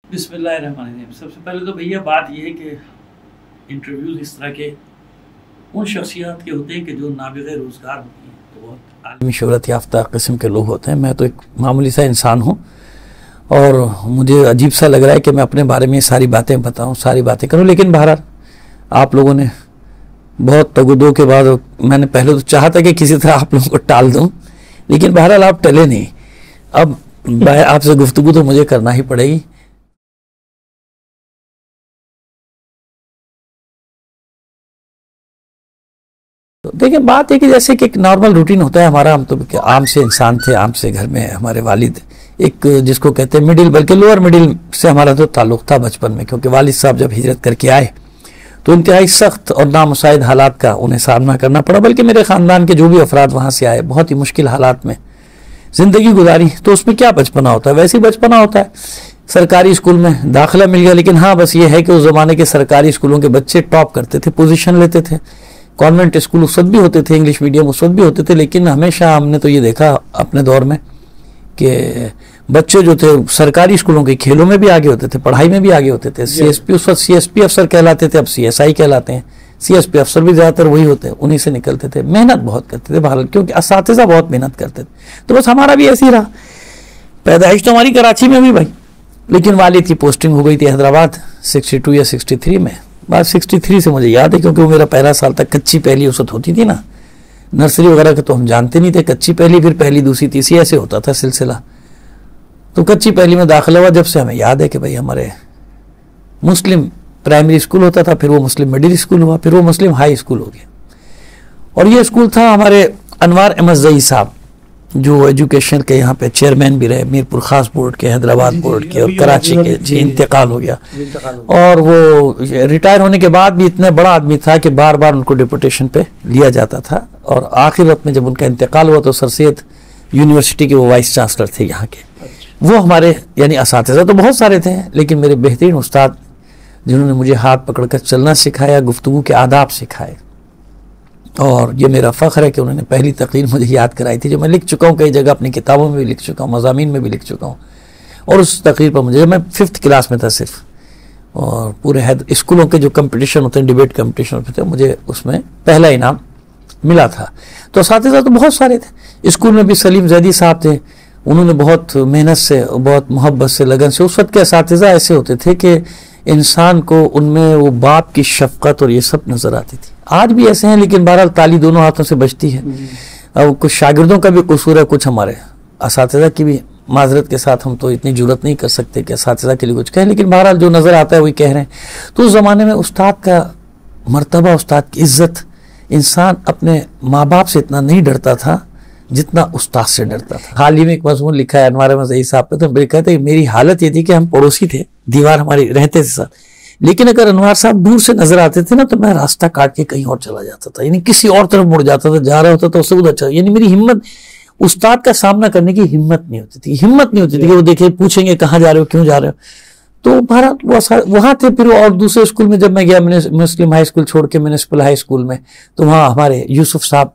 बिस्मिल्लाहिर्रहमानिर्रहीम। सबसे पहले तो भैया बात यह है कि इंटरव्यूज़ इस तरह के उन शख्सियात के होते हैं कि जो नाबिग़ रोज़गार होती हैं, तो बहुत आलमी शोहरत याफ्ता किस्म के लोग होते हैं। मैं तो एक मामूली सा इंसान हूँ और मुझे अजीब सा लग रहा है कि मैं अपने बारे में सारी बातें बताऊँ, सारी बातें करूँ, लेकिन बहरहाल आप लोगों ने बहुत तगुदो के बाद, मैंने पहले तो चाहा था कि किसी तरह आप लोगों को टाल दूँ, लेकिन बहरहाल आप टले नहीं। अब आपसे गुफ्तगू तो मुझे करना ही पड़ेगी। तो देखिए, बात है कि जैसे कि एक नॉर्मल रूटीन होता है हमारा। हम तो आम से इंसान थे, आम से घर में हमारे वालिद एक जिसको कहते हैं मिडिल, बल्कि लोअर मिडिल से हमारा तो ताल्लुक था बचपन में, क्योंकि वालिद साहब जब हिजरत करके आए तो इंतहाई सख्त और नामुसाइद हालात का उन्हें सामना करना पड़ा। बल्कि मेरे ख़ानदान के जो भी अफराद वहाँ से आए बहुत ही मुश्किल हालात में ज़िंदगी गुजारी। तो उसमें क्या बचपना होता है, वैसे ही बचपना होता है। सरकारी स्कूल में दाखिला मिल गया, लेकिन हाँ बस ये है कि उस ज़माने के सरकारी स्कूलों के बच्चे टॉप करते थे, पोजीशन लेते थे। कॉन्वेंट स्कूल उस वक्त भी होते थे, इंग्लिश मीडियम उस वक्त भी होते थे, लेकिन हमेशा हमने तो ये देखा अपने दौर में कि बच्चे जो थे सरकारी स्कूलों के खेलों में भी आगे होते थे, पढ़ाई में भी आगे होते थे। सीएसपी उस वक्त सीएसपी अफसर कहलाते थे, अब सीएसआई कहलाते हैं। सीएसपी अफसर भी ज़्यादातर वही होते हैं, उन्हीं से निकलते थे। मेहनत बहुत करते थे भारत, क्योंकि असातिज़ा बहुत मेहनत करते थे। तो बस हमारा भी ऐसे ही रहा। पैदाइश तो हमारी कराची में भी भाई, लेकिन वालिद की पोस्टिंग हो गई थी हैदराबाद 62 या 63 में। बात 63 से मुझे याद है, क्योंकि वो मेरा पहला साल तक कच्ची पहली उस वक्त होती थी ना, नर्सरी वगैरह का तो हम जानते नहीं थे। कच्ची पहली, फिर पहली, दूसरी, तीसरी, ऐसे होता था सिलसिला। तो कच्ची पहली में दाखिला हुआ, जब से हमें याद है कि भाई हमारे मुस्लिम प्राइमरी स्कूल होता था, फिर वो मुस्लिम मिडिल स्कूल हुआ, फिर वो मुस्लिम हाई स्कूल हो गया। और ये स्कूल था हमारे अनवार अहमद ज़ई साहब, जो एजुकेशन के यहाँ पे चेयरमैन भी रहे, मीरपुर खास बोर्ड के, हैदराबाद बोर्ड के और कराची के। जी, इंतकाल हो गया। और वो रिटायर होने के बाद भी इतना बड़ा आदमी था कि बार बार उनको डिपुटेशन पे लिया जाता था। और आखिर वक्त में जब उनका इंतकाल हुआ तो सर सैयद यूनिवर्सिटी के वो वाइस चांसलर थे यहाँ के। वो हमारे यानी असातिज़ा तो बहुत सारे थे, लेकिन मेरे बेहतरीन उस्ताद जिन्होंने मुझे हाथ पकड़कर चलना सिखाया, गुफ्तगू के आदाब सिखाए। और ये मेरा फ़ख्र है कि उन्होंने पहली तकरीर मुझे याद कराई थी, जो मैं लिख चुका हूँ कई जगह, अपनी किताबों में भी लिख चुका हूँ, मज़ामीन में भी लिख चुका हूँ। और उस तकरीर पर मुझे, जब मैं 5th क्लास में था सिर्फ, और पूरे स्कूलों के जो कंपटीशन होते हैं, डिबेट कंपटीशन होते थे, मुझे उसमें पहला इनाम मिला था। तो असातिज़ा तो बहुत सारे थे। स्कूल में भी सलीम जैदी साहब थे, उन्होंने बहुत मेहनत से, बहुत मोहब्बत से, लगन से, उस वक्त के असातिज़ा ऐसे होते थे कि इंसान को उनमें वो बाप की शफकत और ये सब नजर आती थी। आज भी ऐसे हैं, लेकिन बहरहाल ताली दोनों हाथों से बजती है। अब कुछ शागिर्दों का भी कसूर है, कुछ हमारे असातिज़ा की भी माजरत के साथ। हम तो इतनी जुरत नहीं कर सकते कि असातिज़ा के लिए कुछ कहें, लेकिन बहरहाल जो नज़र आता है वही कह रहे हैं। तो उस ज़माने में उस्ताद का मर्तबा, उस्ताद की इज्जत, इंसान अपने माँ बाप से इतना नहीं डरता था जितना उस्ताद से डरता था। हाल ही में एक मज़मून लिखा है अनवार अहमद ज़ई साहब पे, तो मेरे कहते हैं मेरी हालत ये थी कि हम पड़ोसी थे, दीवार हमारी रहते थे साथ, लेकिन अगर अनवार साहब दूर से नजर आते थे ना तो मैं रास्ता काट के कहीं और चला जाता था, यानी किसी और तरफ मुड़ जाता था, जा रहा होता था उससे उधर चला। यानी मेरी हिम्मत, उस्ताद का सामना करने की हिम्मत नहीं होती थी। हिम्मत नहीं होती थी कि वो देखे, पूछेंगे कहाँ जा रहे हो, क्यों जा रहे हो। तो भारत वहाँ थे। फिर और दूसरे स्कूल में जब मैं गया, मैंने मुस्लिम हाई स्कूल छोड़ के म्यूनिसिपल हाई स्कूल में, तो वहाँ हमारे यूसुफ साहब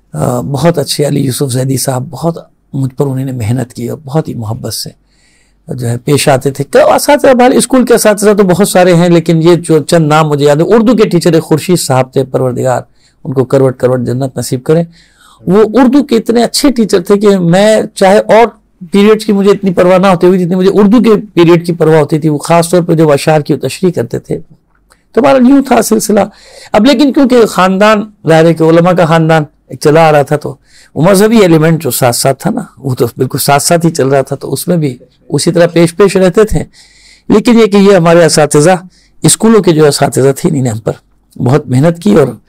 बहुत अच्छे, अली यूसुफ जैदी साहब, बहुत मुझ पर उन्होंने मेहनत की और बहुत ही मोहब्बत से जो है पेश आते थे। तो असातिज़ा स्कूल के असातिज़ा तो बहुत सारे हैं, लेकिन ये जो चंद नाम मुझे याद है, उर्दू के टीचर खुर्शीद साहब थे, परवरदिगार उनको करवट करवट जन्नत नसीब करें। वो उर्दू के इतने अच्छे टीचर थे कि मैं चाहे और पीरियड्स की मुझे इतनी परवाह ना होती हुई जितनी मुझे उर्दू के पीरियड की परवाह होती थी। वो खासतौर पर जो अशार की तशरीह करते थे, तो हमारा यूँ था सिलसिला। अब लेकिन क्योंकि ख़ानदान ज़ाहिर के उलमा का ख़ानदान एक चला आ रहा था, तो वो मजहबी एलिमेंट जो साथ साथ था ना, वो तो बिल्कुल साथ साथ ही चल रहा था, तो उसमें भी उसी तरह पेश पेश रहते थे। लेकिन ये कि ये हमारे असातिज़ा, स्कूलों के जो असातिज़ा थे, इन्होंने हम पर बहुत मेहनत की और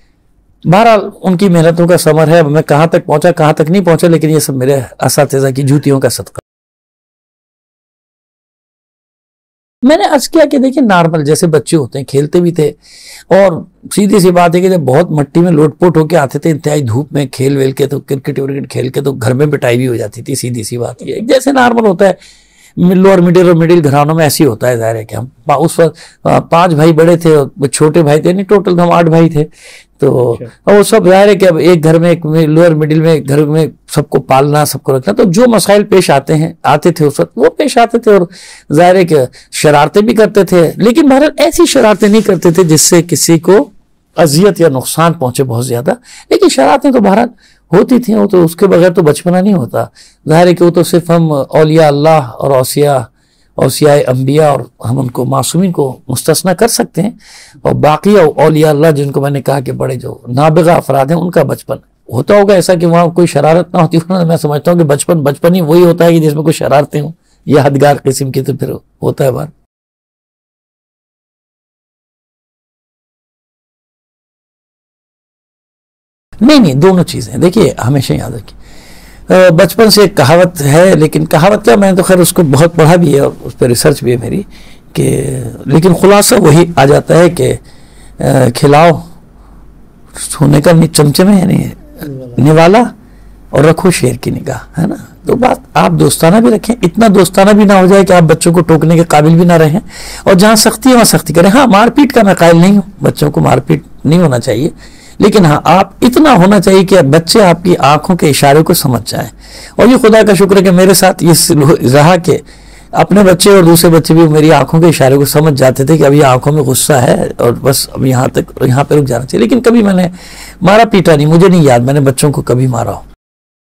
बहरहाल उनकी मेहनतों का समर है। मैं कहाँ तक पहुंचा, कहाँ तक नहीं पहुंचा, लेकिन ये सब मेरे असातिज़ा की जूतियों का सदका। मैंने अर्ज किया कि देखिए, नॉर्मल जैसे बच्चे होते हैं, खेलते भी थे, और सीधी सी बात है कि जब बहुत मट्टी में लोटपोट होके आते थे, इंतहाई धूप में खेल वेल के, तो क्रिकेट विकेट खेल के तो घर में पिटाई भी हो जाती थी। सीधी सी बात ये जैसे नॉर्मल होता है, लोअर मिडिल और मिडिल घरानों में ऐसे ही होता है, जाहिर है कि हम उस वक्त 5 भाई बड़े थे और छोटे भाई थे, नहीं टोटल हम 8 भाई थे। तो वो सब जाहिर है कि अब एक घर में, एक लोअर मिडिल में घर में सबको पालना, सबको रखना, तो जो मसाइल पेश आते थे उस वक्त वो पेश आते थे, और जाहिर है कि शरारतें भी करते थे, लेकिन भारत ऐसी शरारतें नहीं करते थे जिससे किसी को अजियत या नुकसान पहुंचे बहुत ज्यादा। लेकिन शरारतें तो भारत होती थी, वो तो उसके बगैर तो बचपना नहीं होता। जाहिर है कि वो तो सिर्फ हम औलिया अल्लाह और औसिया अंबिया और हम उनको मासूमीन को मुस्तस्ना कर सकते हैं, और बाकी औलिया अल्लाह जिनको मैंने कहा कि बड़े जो नाबिगा अफराद हैं उनका बचपन होता होगा ऐसा कि वहाँ कोई शरारत ना होती हो। मैं समझता हूँ कि बचपन ही वही होता है कि जिसमें कोई शरारतें हों या हदगार किस्म की, तो फिर होता है बात। नहीं, दोनों चीजें देखिए हमेशा याद रखिए। बचपन से एक कहावत है, लेकिन कहावत क्या, मैंने तो खैर उसको बहुत पढ़ा भी है और उस पर रिसर्च भी है मेरी, कि लेकिन खुलासा वही आ जाता है कि खिलाओ सोने का चमचे में, यानी निवाला, और रखो शेर की निगाह, है ना। तो बात आप दोस्ताना भी रखें, इतना दोस्ताना भी ना हो जाए कि आप बच्चों को टोकने के काबिल भी ना रहें, और जहां सख्ती है वहां सख्ती करें। हाँ, मारपीट का मैं कायल नहीं हूं, बच्चों को मारपीट नहीं होना चाहिए, लेकिन हाँ आप इतना होना चाहिए कि बच्चे आपकी आंखों के इशारे को समझ जाएं। और ये खुदा का शुक्र है कि मेरे साथ ये रहा कि अपने बच्चे और दूसरे बच्चे भी मेरी आंखों के इशारे को समझ जाते थे कि अभी आंखों में गुस्सा है और बस अब यहाँ पे रुक जाना चाहिए। लेकिन कभी मैंने मारा पीटा नहीं, मुझे नहीं याद मैंने बच्चों को कभी मारा हो।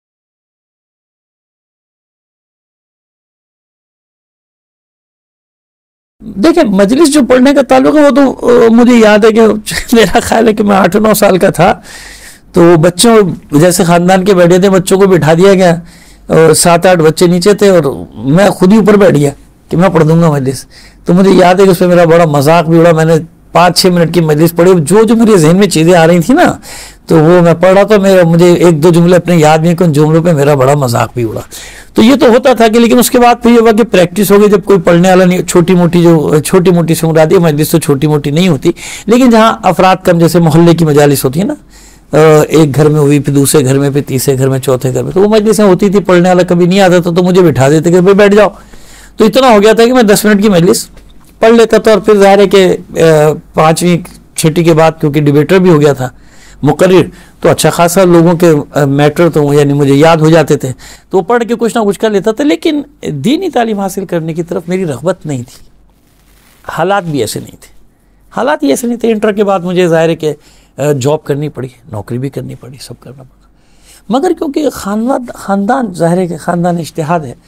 देखिए, मजलिस जो पढ़ने का ताल्लुक है वो तो मुझे याद है कि मेरा ख्याल है कि मैं 8-9 साल का था, तो बच्चों जैसे खानदान के बैठे थे, बच्चों को बिठा दिया गया और 7-8 बच्चे नीचे थे और मैं खुद ही ऊपर बैठ गया कि मैं पढ़ दूंगा मजलिस। तो मुझे याद है कि उसमें मेरा बड़ा मजाक भी उड़ा। मैंने 5-6 मिनट की मजलिस पढ़ी, जो मेरे जहन में चीजें आ रही थी ना, तो वो मैं पढ़ रहा था, मुझे 1-2 जुमले अपने याद नहीं, उन जुमलों पे मेरा बड़ा मजाक भी उड़ा। तो ये तो होता था कि, लेकिन उसके बाद फिर ये हुआ कि प्रैक्टिस हो गई, जब कोई पढ़ने वाला नहीं, छोटी मोटी से मुराद मजलिस तो छोटी मोटी नहीं होती, लेकिन जहाँ अफराद कम, जैसे मोहल्ले की मजालिस होती है ना, एक घर में हुई, फिर दूसरे घर में, फिर तीसरे घर में, चौथे घर में, तो वो मजलिसें होती थी। पढ़ने वाला कभी नहीं आता था तो मुझे बिठा देते कि भाई बैठ जाओ। तो इतना हो गया था कि मैं 10 मिनट की मजलिस पढ़ लेता था, और फिर जाहिर है कि 5वीं 6ठी के बाद क्योंकि डिबेटर भी हो गया था मुकर्रिर, तो अच्छा खासा लोगों के मैटर तो यानी मुझे याद हो जाते थे, तो पढ़ के कुछ ना कुछ कर लेता था। लेकिन दीनी तालीम हासिल करने की तरफ मेरी रग़बत नहीं थी, हालात भी ऐसे नहीं थे। इंटर के बाद मुझे जाहिर है कि जॉब करनी पड़ी, नौकरी भी करनी पड़ी, सब करना पड़ा, मगर क्योंकि खानदान जाहिर है कि खानदान इज्तिहाद है।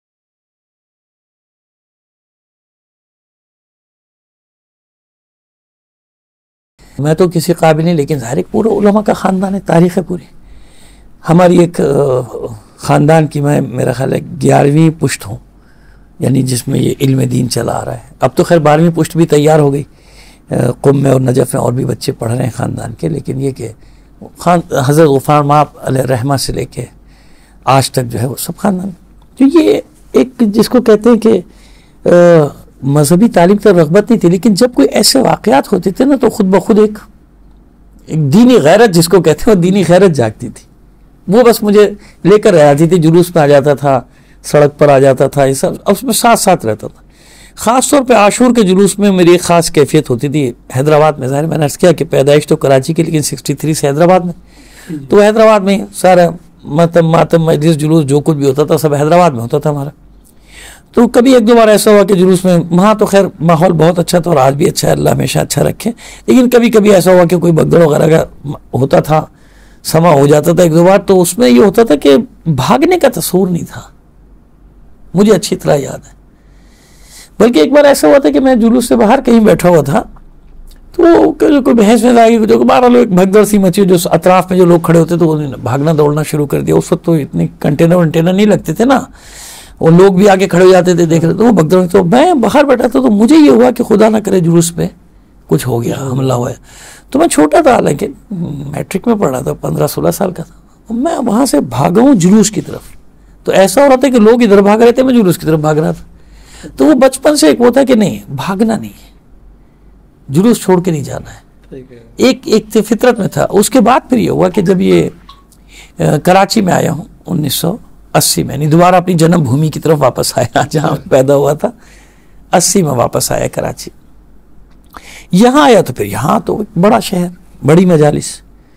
मैं तो किसी काबिल नहीं, लेकिन जाहिर पूरा उलमा का खानदान है, तारीख है पूरी हमारी। एक खानदान की मैं मेरा ख्याल है 11वीं पुश्त हूँ, यानी जिसमें ये इल्म दीन चला आ रहा है। अब तो खैर 12वीं पुश्त भी तैयार हो गई, कुम में और नजफ में और भी बच्चे पढ़ रहे हैं खानदान के। लेकिन ये कि हज़रत गफ़ार माप अलैहिर्रहमा से लेके आज तक जो है वो सब खानदान, तो ये एक जिसको कहते हैं कि मजहबी तालीम तो रग़बत नहीं थी, लेकिन जब कोई ऐसे वाक़यात होते थे ना, तो खुद ब खुद एक दीनी गैरत जिसको कहते हैं, वो दीनी गैरत जागती थी, वो बस मुझे लेकर आ जाती थी। जुलूस में आ जाता था, सड़क पर आ जाता था, ये सब उसमें साथ साथ रहता था। ख़ास तौर पे आशूर के जुलूस में मेरी एक ख़ास कैफियत होती थी हैदराबाद में। ज़ाहिर मैंने अर्ज़ किया कि पैदाइश तो कराची की, लेकिन 63 से हैदराबाद में, तो हैदराबाद में सारा मातम मजलिस जुलूस जो कुछ भी होता था सब हैदराबाद में होता था हमारा। तो कभी 1-2 बार ऐसा हुआ कि जुलूस में, वहाँ तो खैर माहौल बहुत अच्छा था और आज भी अच्छा है, अल्लाह हमेशा अच्छा रखे, लेकिन कभी कभी ऐसा हुआ कि कोई भगदड़ वगैरह का होता था, समा हो जाता था 1-2 बार, तो उसमें ये होता था कि भागने का तस्वूर नहीं था, मुझे अच्छी तरह याद है। बल्कि एक बार ऐसा हुआ था कि मैं जुलूस से बाहर कहीं बैठा हुआ था, तो कोई बहस में आ गई, 12 लोग, एक भगदड़ सी मची, जो अतराफ में जो लोग खड़े होते तो उन्होंने भागना दौड़ना शुरू कर दिया। उस वक्त तो इतने कंटेनर नहीं लगते थे ना, वो लोग भी आगे खड़े हो जाते थे, देख रहे, तो वो भगदड़। तो मैं बाहर बैठा था, तो मुझे ये हुआ कि खुदा ना करे जुलूस पे कुछ हो गया, हमला हुआ है। तो मैं छोटा था, लेकिन मैट्रिक में पढ़ रहा था, 15-16 साल का था, मैं वहाँ से भागा हूँ जुलूस की तरफ। तो ऐसा हो रहा था कि लोग इधर भाग रहे थे, मैं जुलूस की तरफ भाग रहा था। तो वो बचपन से एक होता है कि नहीं, भागना नहीं है, जुलूस छोड़ के नहीं जाना है, एक फितरत में था। उसके बाद फिर ये हुआ कि जब ये कराची में आया हूँ 80 में, नहीं दोबारा अपनी जन्मभूमि की तरफ वापस आया जहाँ पैदा हुआ था। 80 में वापस आया कराची। यहाँ आया तो फिर यहाँ तो एक बड़ा शहर, बड़ी मजालिस।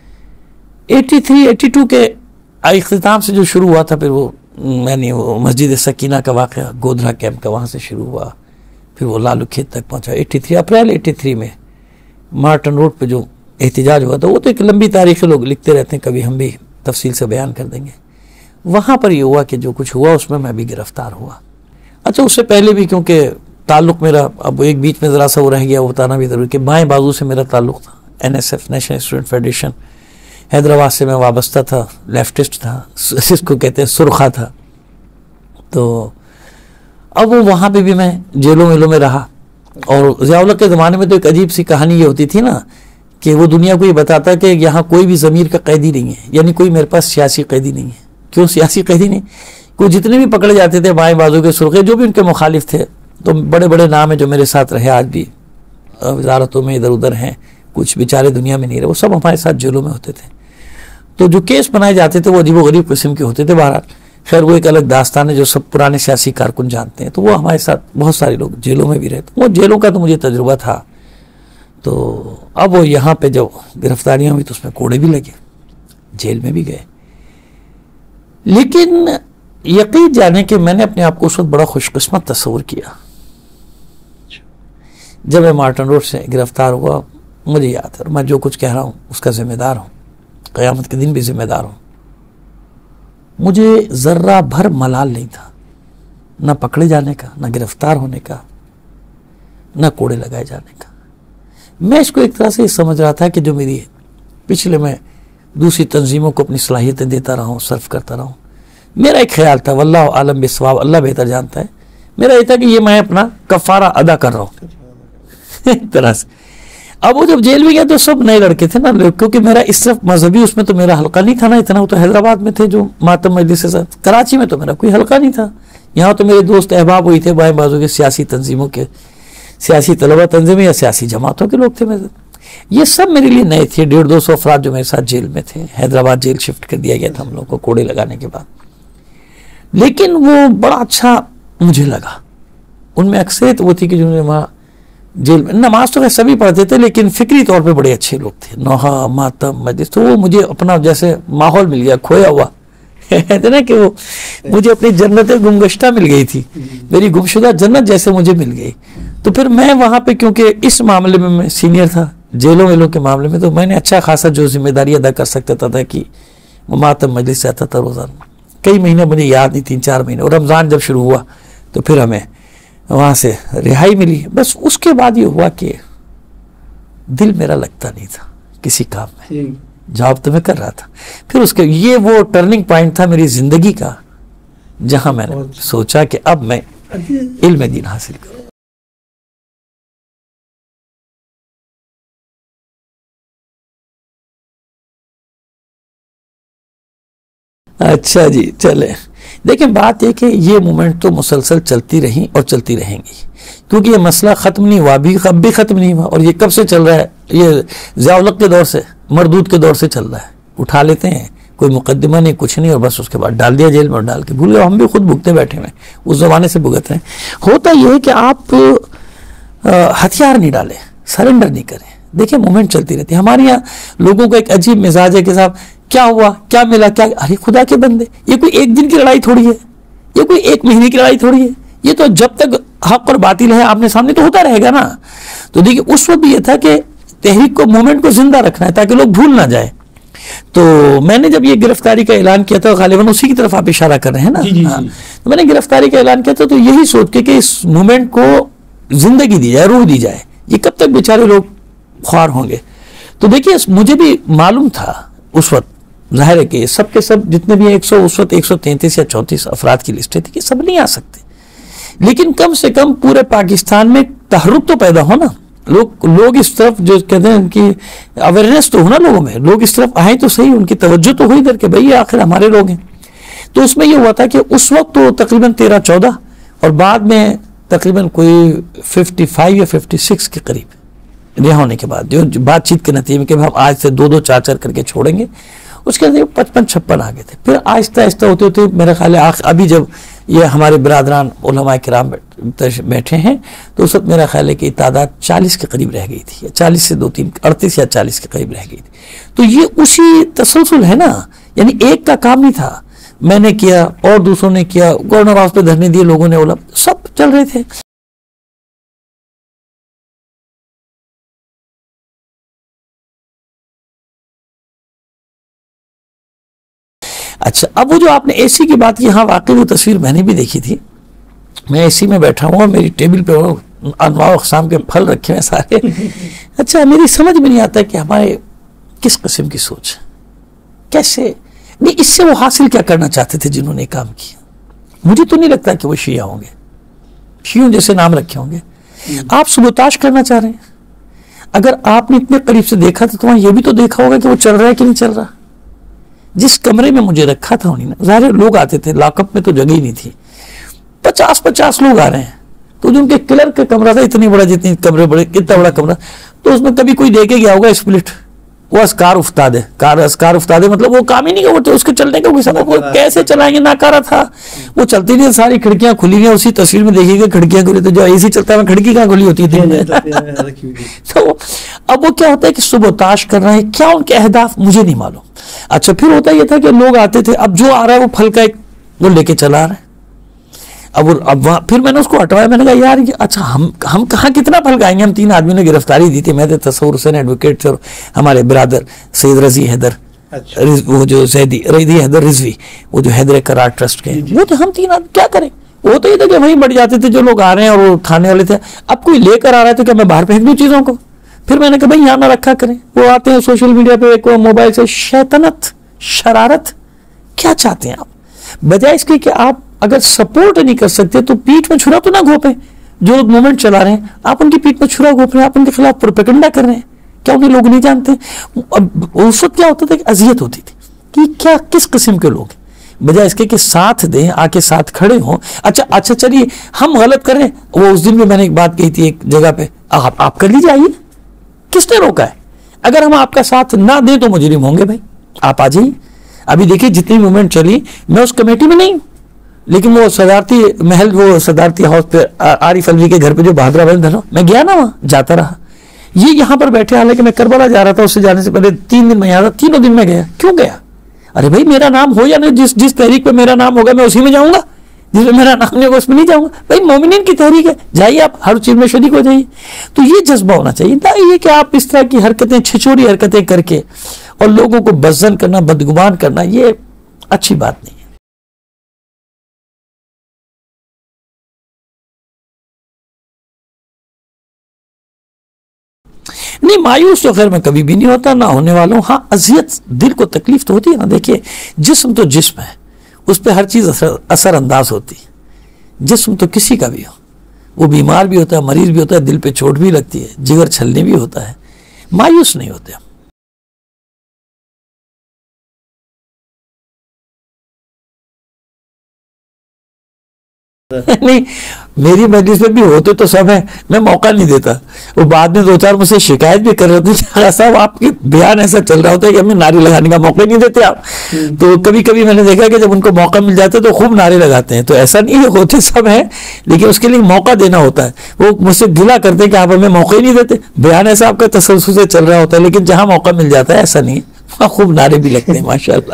83-82 के इख्तिताम से जो शुरू हुआ था, फिर वो मैंने वो मस्जिद सकीना का वाक़या गोधरा कैंप का वहाँ से शुरू हुआ, फिर वो लालू खेत तक पहुँचा। 83 अप्रैल 83 में मार्टन रोड पे जो एहतिजाज हुआ था, वो तो एक लंबी तारीख लोग लिखते रहते हैं, कभी हम भी तफसील से बयान कर देंगे। वहाँ पर ये हुआ कि जो कुछ हुआ उसमें मैं भी गिरफ्तार हुआ। अच्छा, उससे पहले भी क्योंकि ताल्लुक़ मेरा, अब एक बीच में ज़रा सा वो रह गया, वो बताना भी ज़रूरी कि बाएं बाजू से मेरा ताल्लुक़ था। NSF national student federation Hyderabad से मैं वाबस्ता था, लेफ्टिस्ट था, जिसको कहते हैं सुरखा था। तो अब वो वहाँ पे भी मैं जेलों वेलों में रहा। और ज़िया-उल-हक के ज़माने में तो एक अजीब सी कहानी ये होती थी ना कि वो दुनिया को ये बताता कि यहाँ कोई भी ज़मीर का कैदी नहीं है, यानी कोई मेरे पास सियासी कैदी नहीं है। क्यों सियासी कैदी नहीं? कोई जितने भी पकड़े जाते थे बाएं बाजू के सुरखे, जो भी उनके मुखालिफ थे, तो बड़े बड़े नाम हैं जो मेरे साथ रहे, आज भी वजारतों में इधर उधर हैं, कुछ बेचारे दुनिया में नहीं रहे, वो सब हमारे साथ जेलों में होते थे। तो जो केस बनाए जाते थे वो अजीब गरीब किस्म के होते थे। बहरहाल खैर वो एक अलग दास्तान है जो सब पुराने सियासी कारकुन जानते हैं। तो वो हमारे साथ बहुत सारे लोग जेलों में भी रहते, वो जेलों का तो मुझे तजुर्बा था। तो अब वो यहाँ पे जो गिरफ्तारियाँ हुई तो उसमें कोड़े भी लगे, जेल में भी गए। लेकिन यकीन जाने कि मैंने अपने आप को उस वक्त बड़ा खुशकिस्मत तस्वूर किया। जब मैं मार्टन रोड से गिरफ्तार हुआ, मुझे याद है, मैं जो कुछ कह रहा हूँ उसका जिम्मेदार हूँ, क़यामत के दिन भी जिम्मेदार हूँ। मुझे ज़र्रा भर मलाल नहीं था, न पकड़े जाने का, न गिरफ्तार होने का, न कोड़े लगाए जाने का। मैं इसको एक तरह से समझ रहा था कि जो मेरी पिछले मैं दूसरी तंजीमों को अपनी सलाहियतें देता रहा हूँ, सर्व करता रहा हूँ। मेरा एक ख्याल था, वल्लाहु आलम बिस्वाब, अल्लाह बेहतर जानता है, मेरा ये था कि ये मैं अपना कफ़ारा अदा कर रहा हूँ एक तरह से। अब वो जब जेल में गया तो सब नए लड़के थे ना, क्योंकि मेरा इस तरफ मजहबी उसमें तो मेरा हल्का नहीं था ना इतना। वो तो हैदराबाद में थे जो मातम मजलिस के साथ, कराची में तो मेरा कोई हल्का नहीं था। यहाँ तो मेरे दोस्त अहबाब हुई थे बाएं बाजू के सियासी तंजीमों के, सियासी तलबा तंजीमें या सियासी जमातों के लोग थे मेरे। ये सब मेरे लिए नए थे। 150-200 अफराद जो मेरे साथ जेल में थे, हैदराबाद जेल शिफ्ट कर दिया गया था हम लोग को कोड़े लगाने के बाद। लेकिन वो बड़ा अच्छा मुझे लगा। उनमें अक्सरियत वो थी कि जिन्होंने वहाँ जेल में नमाज तो सभी पढ़ते थे, लेकिन फिक्री तौर पे बड़े अच्छे लोग थे। नौहा मातम मजलिस, तो वो मुझे अपना जैसे माहौल मिल गया, खोया हुआ कहते ना कि वो मुझे अपनी जन्नत गुमगश्ता मिल गई थी, मेरी गुमशुदा जन्नत जैसे मुझे मिल गई। तो फिर मैं वहाँ पे, क्योंकि इस मामले में मैं सीनियर था, जेलों वेलों के मामले में, तो मैंने अच्छा खासा जो जिम्मेदारी अदा कर सकता था कि मातम मजलिस से आता था रोज़ाना। कई महीने मुझे याद नहीं, 3-4 महीने। और रमज़ान जब शुरू हुआ तो फिर हमें वहाँ से रिहाई मिली। बस उसके बाद ये हुआ कि दिल मेरा लगता नहीं था किसी काम में, जॉब तो मैं कर रहा था। फिर उसके ये वो टर्निंग पॉइंट था मेरी ज़िंदगी का, जहाँ मैंने सोचा कि अब मैं इल्म दीन हासिल करूँ। अच्छा जी, चले। देखिए बात है कि ये मूवमेंट तो मुसलसल चलती रही और चलती रहेंगी, क्योंकि ये मसला ख़त्म नहीं हुआ, अभी अब भी ख़त्म नहीं हुआ। और ये कब से चल रहा है? ये ज़िया-उल-हक के दौर से, मरदूद के दौर से चल रहा है। उठा लेते हैं, कोई मुकदमा नहीं, कुछ नहीं, और बस उसके बाद डाल दिया जेल में और डाल के भूल गए। हम भी खुद भुगते बैठे हैं, उस ज़माने से भुगत रहे हैं। होता यह है कि आप हथियार नहीं डालें, सरेंडर नहीं करें। देखिए मूवमेंट चलती रहती है। हमारे यहाँ लोगों का एक अजीब मिजाज है कि साहब क्या हुआ, क्या मिला, क्या, अरे खुदा के बंदे, ये कोई एक दिन की लड़ाई थोड़ी है, ये कोई एक महीने की लड़ाई थोड़ी है। ये तो जब तक हक और बातिल है आमने सामने तो होता रहेगा ना। तो देखिए उस वक्त भी ये था कि तहरीक को, मूवमेंट को जिंदा रखना है ताकि लोग भूल ना जाए। तो मैंने जब ये गिरफ्तारी का ऐलान किया था, गालिबन उसी की तरफ आप इशारा कर रहे हैं ना। हाँ। तो मैंने गिरफ्तारी का ऐलान किया था तो यही सोच के कि इस मूवमेंट को जिंदगी दी जाए, रूह दी जाए। ये कब तक बेचारे लोग ख्वार होंगे। तो देखिए मुझे भी मालूम था उस वक्त, जाहिर है कि सब के सब जितने भी 100 उस वक्त 133 या 34 अफराद की लिस्टें थी कि सब नहीं आ सकते, लेकिन कम से कम पूरे पाकिस्तान में तहरुक तो पैदा हो ना। लोग इस तरफ जो कहते हैं उनकी अवेयरनेस तो हो ना लोगों में, लोग इस तरफ आए तो सही, उनकी तवज्जो तो हुई इधर के भाई आखिर हमारे लोग हैं। तो उसमें यह हुआ था कि उस वक्त तो तकरीबन 13-14 और बाद में तकरीबन कोई 55 या 56 के करीब रिहा होने के बाद, जो बातचीत के नतीजे में कि हम आज से 2-2, 4-4 करके छोड़ेंगे, उसके अंदर 55-56 आ गए थे। फिर आहिस्ता आहिस्ता होते होते मेरा ख्याल है अभी जब ये हमारे बिरादरान उलमा किराम बैठे हैं तो उस वक्त मेरा ख्याल है कि तादाद 40 के करीब रह गई थी, 40 से 2-3 38 या 40 के करीब रह गई थी। तो ये उसी तसलसल है ना, यानी एक का काम नहीं था, मैंने किया और दूसरों ने किया, गवर्नर हाउस पे धरने दिए लोगों ने, उलम सब चल रहे थे। अच्छा, अब वो जो आपने एसी की बात की, हाँ वाकई वो तस्वीर मैंने भी देखी थी। मैं एसी में बैठा हुआ, मेरी टेबल पे वो अनवाउ अक़साम के फल रखे हैं सारे। अच्छा, मेरी समझ में नहीं आता कि हमारे किस किस्म की सोच है, कैसे नहीं, इससे वो हासिल क्या करना चाहते थे जिन्होंने काम किया। मुझे तो नहीं लगता कि वो शिया होंगे, शियों जैसे नाम रखे होंगे। आप सबूताश करना चाह रहे हैं। अगर आपने इतने करीब से देखा तो तुम्हें यह भी तो देखा होगा कि वो चल रहा है कि नहीं चल रहा। जिस कमरे में मुझे रखा था उन्हीं ने, ज़ाहिर लोग आते थे, लॉकअप में तो जगह ही नहीं थी, 50-50 लोग आ रहे हैं। तो जो उनके क्लर्क का कमरा था इतनी बड़ा, जितनी कमरे बड़े, कितना बड़ा कमरा, तो उसमें कभी कोई देखे गया होगा स्प्लिट, वो अस्कार उफ्ता दे, अस्कार उफ्ता दे, मतलब वो काम ही नहीं होते उसके चलने का, वो कैसे चलाएंगे, नाकारा था, वो चलती नहीं, सारी खिड़कियां खुली हुई हैं। उसी तस्वीर में देखिएगा खिड़कियां खुली, तो जो एसी चलता है खिड़की कहाँ खुली होती है। तो अब वो क्या होता है कि सुबोताश कर रहे हैं, क्या उनके अहदाफ मुझे नहीं मालूम। अच्छा, फिर होता ये था कि लोग आते थे, अब जो आ रहा है वो फल का एक वो लेके चला रहा है। अब फिर मैंने उसको हटवाया, मैंने कहा यार अच्छा हम कहाँ कितना फल खाएंगे। हम 3 आदमियों ने गिरफ्तारी दी थी, मैं थे तसव्वुर हुसैन एडवोकेट थे और हमारे बिरादर सैयद रजी हैदर, अच्छा। वो जो रजी हैदर रिजवी, वो जो हैदर करार ट्रस्ट के, वो तो हम 3 आदमी क्या करें। वो तो ये था कि वहीं बढ़ जाते थे, जो लोग आ रहे हैं और वो खाने वाले थे। अब कोई लेकर आ रहा है तो क्या मैं बाहर फेंक दूं चीजों को। फिर मैंने कहा भाई यहाँ ना रखा करें। वो आते हैं सोशल मीडिया पे, एक मोबाइल से शैतानत, शरारत, क्या चाहते हैं आप। बजाय इसके कि आप अगर सपोर्ट नहीं कर सकते तो पीठ में छुरा तो ना घोपें। जो लोग मूवमेंट चला रहे हैं आप उनकी पीठ में छुरा घोप रहे हैं, आप उनके खिलाफ प्रोपेगेंडा कर रहे हैं। क्या उन्हें लोग नहीं जानते। उस वक्त क्या होता था कि अजियत होती थी कि क्या किस किस्म के लोग, बजाय इसके कि साथ दें, आके साथ खड़े हों। अच्छा चलिए हम गलत कर रहे हैं। वो उस दिन भी मैंने एक बात कही थी एक जगह पे, आप कर लीजिए, आइए, किसने रोका है। अगर हम आपका साथ ना दें तो मुजरिम होंगे भाई, आप आ जाइए। अभी देखिए जितनी मूवमेंट चली, मैं उस कमेटी में नहीं हूं, लेकिन वो सदारती महल, वो सदारती हाउस पे आरिफ अलवी के घर पे जो बहादुराबाद धनो, मैं गया ना, वहां जाता रहा। ये यहाँ पर बैठे, हालांकि मैं करबला जा रहा था, उससे जाने से पहले 3 दिन मैं यहाँ था, 3 दिन में गया। क्यों गया? अरे भाई मेरा नाम हो या नहीं, जिस तहरीक पे मेरा नाम होगा मैं उसी में जाऊंगा, जिसमें मेरा नाम नहीं होगा उसमें नहीं जाऊंगा। भाई मोमिनीन की तहरीक है, जाइए आप हर चीज में शरीक हो जाइए। तो ये जज्बा होना चाहिए ना, ये कि आप इस तरह की हरकतें, छिछोरी हरकतें करके और लोगों को बज़्ज़न करना, बदगुमान करना, ये अच्छी बात नहीं है। नहीं, मायूस तो खैर मैं कभी भी नहीं होता, ना होने वाला हूं। हाँ, अजियत, दिल को तकलीफ तो होती है ना। देखिए जिस्म तो जिस्म है, उस पर हर चीज असरअंदाज होती है। जिस्म तो किसी का भी हो, वो बीमार भी होता है, मरीज भी होता है, दिल पे चोट भी लगती है, जिगर छलने भी होता है, मायूस नहीं होते। नहीं, मेरी मजलिस में भी होते तो सब है, मैं मौका नहीं देता। वो बाद में 2-4 मुझसे शिकायत भी कर रहे थे, साहब आपके बयान ऐसा चल रहा होता है कि हमें नारे लगाने का मौका नहीं देते आप। तो कभी कभी मैंने देखा कि जब उनको मौका मिल जाता है तो खूब नारे लगाते हैं। तो ऐसा नहीं है, होते सब है, लेकिन उसके लिए मौका देना होता है। वो मुझसे गिला करते हैं कि आप हमें मौका ही नहीं देते, बयान ऐसा आपका तसल्सल से चल रहा होता है, लेकिन जहां मौका मिल जाता है ऐसा नहीं, वहां खूब नारे भी लगते हैं माशाअल्लाह।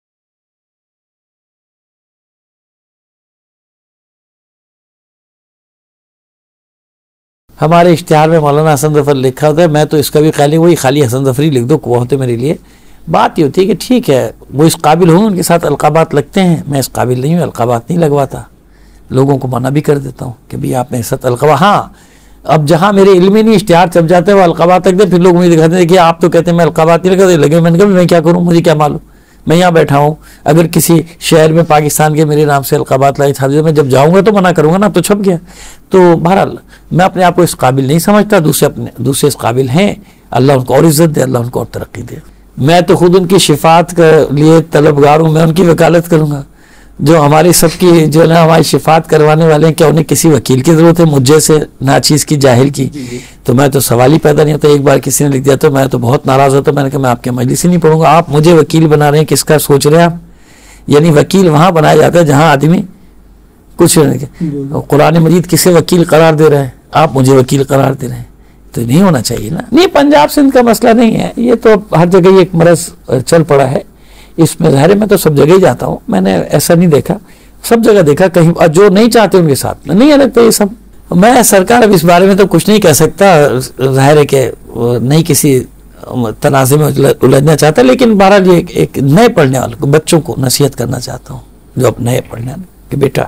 हमारे इश्तिहार में मौलाना हसन ज़फ़र लिखा होता है, मैं तो इसका भी ख्याल नहीं, वही खाली हसन ज़फ़री लिख दो, वो होते मेरे लिए। बात ये होती है कि ठीक है वो इस काबिल हों, उनके साथ अलक़ाबात लगते हैं, मैं इस काबिल नहीं हूँ, अलक़ाबात नहीं लगवाता। लोगों को मना भी कर देता हूँ कि भाई आप मेरे साथ अलक़ाबा, हाँ अब जहाँ मेरे इल्म में नहीं इश्तिहार छप जाते हैं वो अलक़ाबात लगते हैं, फिर लोग मुझे दिखाते हैं कि आप तो कहते हैं मैं अलक़ाबात नहीं लगाते, लगे मैंने कहा मैं क्या करूँ, मुझे क्या मालूम। मैं यहाँ बैठा हूँ, अगर किसी शहर में पाकिस्तान के मेरे नाम से अलक़ाबात लाई छाप, मैं जब जाऊँगा तो मना करूँगा ना, तो छप गया। तो बहरहाल मैं अपने आप को इस काबिल नहीं समझता, दूसरे इस काबिल हैं। अल्लाह उनको और इज़्ज़त दे, अल्लाह उनको और तरक्की दे। मैं तो खुद उनकी शिफात के लिए तलबगार हूँ, मैं उनकी वकालत करूँगा। जो हमारी सबकी जो ना हमारी शिफात करवाने वाले हैं, क्या उन्हें किसी वकील की जरूरत है मुझे से नाचीज की, जाहिल की? तो मैं तो सवाल ही पैदा नहीं होता। एक बार किसी ने लिख दिया तो मैं तो बहुत नाराज होता, मैंने कहा मैं आपके मजलिस ही नहीं पढ़ूंगा। आप मुझे वकील बना रहे हैं, किसका सोच रहे हैं आप? यानी वकील वहां बनाया जाता है जहां आदमी कुछ कुरान मजीद किसे वकील करार दे रहा है, आप मुझे वकील करार दे रहे हैं, तो नहीं होना चाहिए ना। नहीं, पंजाब सिंध का मसला नहीं है, ये तो हर जगह एक मरज चल पड़ा है। इसमें ज़ाहिर मैं तो सब जगह ही जाता हूँ, मैंने ऐसा नहीं देखा, सब जगह देखा, कहीं जो नहीं चाहते उनके साथ में नहीं है लगता ये सब। मैं सरकार अब इस बारे में तो कुछ नहीं कह सकता, जाहिर है कि नहीं किसी तनाज़े में उलझना चाहता, लेकिन बहरहाल ये एक नए पढ़ने वालों को, बच्चों को नसीहत करना चाहता हूँ जो अब नए पढ़ने वाले, कि बेटा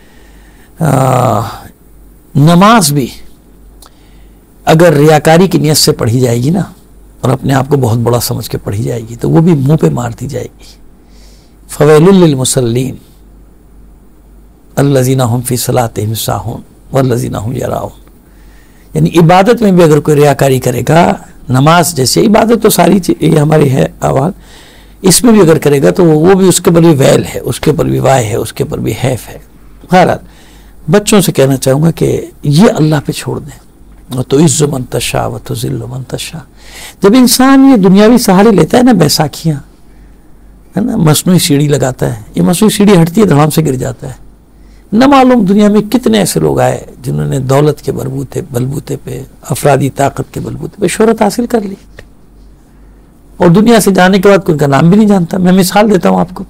नमाज भी अगर रियाकारी की नियत से पढ़ी जाएगी ना, और अपने आप को बहुत बड़ा समझ के पढ़ी जाएगी, तो वो भी मुंह पे मार दी जाएगी। फवैलुल लिल मुसल्लीन अल्लज़ीना हुम फी सलातिहिम साहून वल्लज़ीना हुम यराऊन। यानी इबादत में भी अगर कोई रियाकारी करेगा, नमाज जैसे इबादत तो सारी ये हमारी है आवाज़, इसमें भी अगर करेगा तो वो भी उसके ऊपर भी वैल है, उसके ऊपर भी वाय है, उसके ऊपर भी हैफ है। बहरहाल बच्चों से कहना चाहूँगा कि ये अल्लाह पे छोड़ दें। तो इज़्ज़ु मन तशा व तुज़िल्लु मन तशा। जब इंसान ये दुनियावी सहारे लेता है ना, बैसाखियाँ है ना, मसनूई सीढ़ी लगाता है, ये मसनूई सीढ़ी हटती है धड़ाम से गिर जाता है। न मालूम दुनिया में कितने ऐसे लोग आए जिन्होंने दौलत के बलबूते पे, अफरादी ताकत के बलबूते पे शोहरत हासिल कर ली, और दुनिया से जाने के बाद कोई उनका नाम भी नहीं जानता। मैं मिसाल देता हूँ आपको,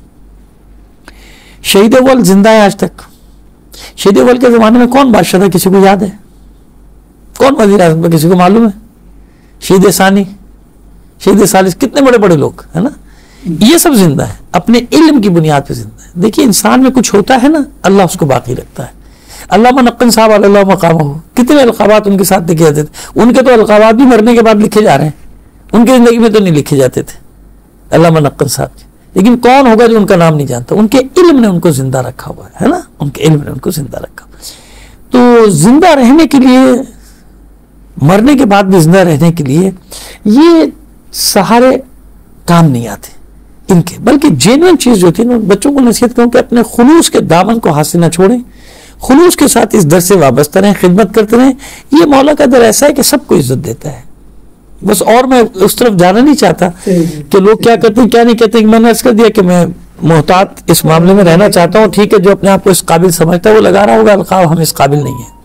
शहीद अव्वल जिंदा है आज तक। शहीद अव्वल के ज़माने में कौन बादशाह था, किसी को याद है? कौन वज़ीर आज़म था, किसी को मालूम है? शहीद सानी, शहीद सालिस, कितने बड़े बड़े लोग है ना, ये सब जिंदा है, अपने इल्म की बुनियाद पे जिंदा है। देखिए इंसान में कुछ होता है ना, अल्लाह उसको बाकी रखता है। अल्लामा नक्कन साहब अल्लाह मकामहू, कितने अलक़ाबात उनके साथ लिखे जाते थे। उनके तो अलक़ाबात भी मरने के बाद लिखे जा रहे हैं, उनकी ज़िंदगी में तो नहीं लिखे जाते थे अल्लामा नक्कन साहब के। लेकिन कौन होगा जो उनका नाम नहीं जानता? उनके इल्म ने उनको जिंदा रखा हुआ है ना, उनके इल्म ने उनको जिंदा रखा। तो जिंदा रहने के लिए, मरने के बाद भी जिंदा रहने के लिए ये सहारे काम नहीं आते इनके, बल्कि जेन्युइन चीज जो थी ना, बच्चों को नसीहत करूं कि अपने खुलूस के दामन को हाथ से न छोड़ें, खुलूस के साथ इस दर से वाबस्ता रहें, खिदमत करते रहें। ये मौला का दर ऐसा है कि सबको इज्जत देता है बस। और मैं उस तरफ जाना नहीं चाहता कि लोग क्या करते हैं क्या नहीं कहते। मैंने अर्ज कर दिया कि मैं मोहतात इस मामले में रहना चाहता हूँ। ठीक है, जो अपने आप को इस काबिल समझता है वो लगा रहा होगा अलकाब, हम इस काबिल नहीं है।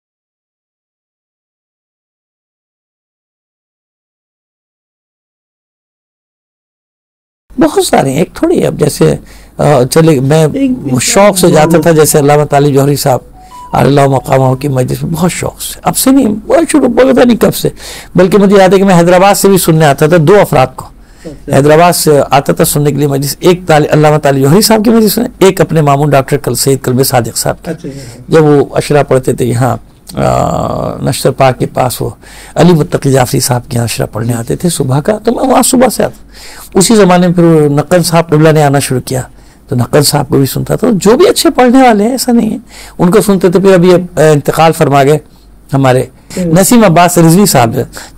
बहुत सारे एक थोड़ी, अब जैसे चले मैं शौक से जाता था, जैसे अल्लामा तालिब जौहरी साहब अल्लाह मकाम की मजलिस में बहुत शौक से, अब से नहीं, बहुत शुरू पता नहीं कब से, बल्कि मुझे याद है कि मैं हैदराबाद से भी सुनने आता था। 2 अफराद को हैदराबाद से आता था सुनने के लिए मजलिस, एक अल्लामा तालिब जौहरी साहब की मजलिस में, एक अपने मामून डॉक्टर सैयद कल्बे सादिक साहब की। जब वो अशरा पढ़ते थे यहाँ नश्तर पाक के पास, वो अली मुत्तकी जाफरी साहब के यहाँ अशरा पढ़ने आते थे सुबह का, तो मैं वहाँ सुबह से आता। उसी ज़माने में फिर नक्कन साहब क़िबला ने आना शुरू किया, तो नक्कन साहब को भी सुनता था। जो भी अच्छे पढ़ने वाले हैं, ऐसा नहीं है, उनको सुनते थे। फिर अभी इंतकाल फरमा गए हमारे नसीम अब्बास रिजवी साहब।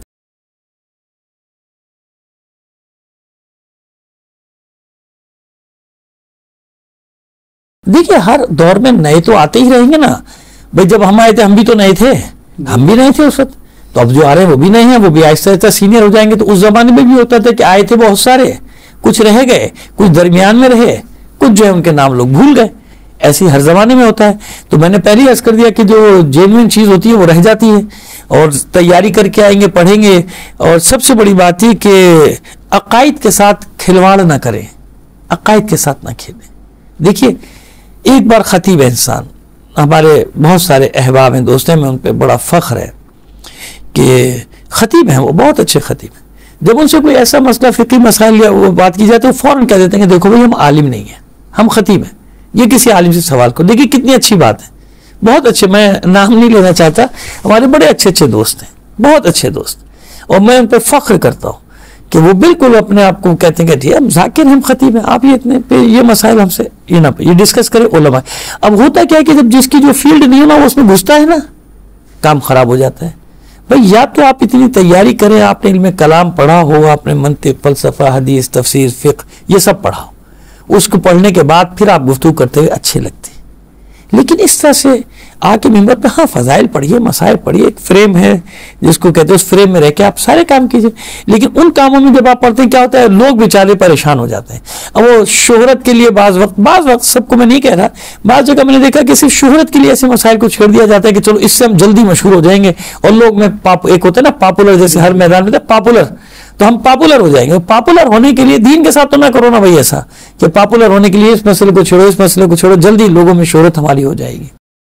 देखिए हर दौर में नए तो आते ही रहेंगे ना भाई। जब हम आए थे हम भी तो नए थे, हम भी नए थे उस वक्त, तो अब जो आ रहे हैं वो भी नए हैं, वो भी आहिस्ता आहिस्ता सीनियर हो जाएंगे। तो उस जमाने में भी होता था कि आए थे बहुत सारे, कुछ रह गए, कुछ दरमियान में रहे, कुछ जो है उनके नाम लोग भूल गए। ऐसी हर जमाने में होता है। तो मैंने पहले ही अर्ज कर दिया कि जो जेन्युइन चीज होती है वो रह जाती है, और तैयारी करके आएंगे, पढ़ेंगे। और सबसे बड़ी बात है कि अकायद के साथ खिलवाड़ ना करें, अकायद के साथ ना खेलें। देखिए एक बार खतीब है इंसान, हमारे बहुत सारे अहबाब हैं, दोस्त हैं, मैं उन पर बड़ा फख्र है कि खतीब हैं, वो बहुत अच्छे खतीब हैं। जब उनसे कोई ऐसा मसला फिक्री मसाइल या वो बात की जाती है, तो फौरन कह देते हैं कि देखो भाई हम आलिम नहीं हैं, हम खतीब हैं, ये किसी आलिम से सवाल करो। देखिए कितनी अच्छी बात है, बहुत अच्छे, मैं नाम नहीं लेना चाहता, हमारे बड़े अच्छे अच्छे दोस्त हैं, बहुत अच्छे दोस्त, और मैं उन पर फख्र करता हूँ कि वो बिल्कुल अपने आप को कहते हैं कि हम जाकिर, हम खतीब हैं, आप ये इतने पे ये मसाइल हमसे ये ना ये डिस्कस करें उलमा। अब होता क्या है कि जब जिसकी जो फील्ड नहीं हो ना, वो उसमें घुसता है ना, काम खराब हो जाता है। भाई या तो आप इतनी तैयारी करें, आपने इल्म कलाम पढ़ा हो, आपने मंतिक, फलसफा, हदीस, तफसीर, फिक्र ये सब पढ़ा हो, उसको पढ़ने के बाद फिर आप गुफ्तगू करते हुए अच्छे लगते। लेकिन इस तरह से आके मिंबर पे हाँ फजाइल पढ़िए, मसाइल पढ़िए, एक फ्रेम है जिसको कहते हैं, उस फ्रेम में रह के आप सारे काम कीजिए। लेकिन उन कामों में जब आप पढ़ते हैं क्या होता है, लोग बेचारे परेशान हो जाते हैं। अब वो शोहरत के लिए बाज वक्त सबको मैं नहीं कह रहा, बाज़ जगह मैंने देखा कि सिर्फ शोहरत के लिए ऐसे मसाइल को छेड़ दिया जाता है कि चलो इससे हम जल्दी मशहूर हो जाएंगे और लोग में एक होता है ना पॉपुलर, जैसे हर मैदान में पॉपुलर, तो हम पॉपुलर हो जाएंगे। पॉपुलर होने के लिए दीन के साथ तो ना करो ना भाई ऐसा कि पॉपुलर होने के लिए इस मसले को छोड़ो, इस मसले को छोड़ो, जल्दी लोगों में शोहरत हमारी हो जाएगी।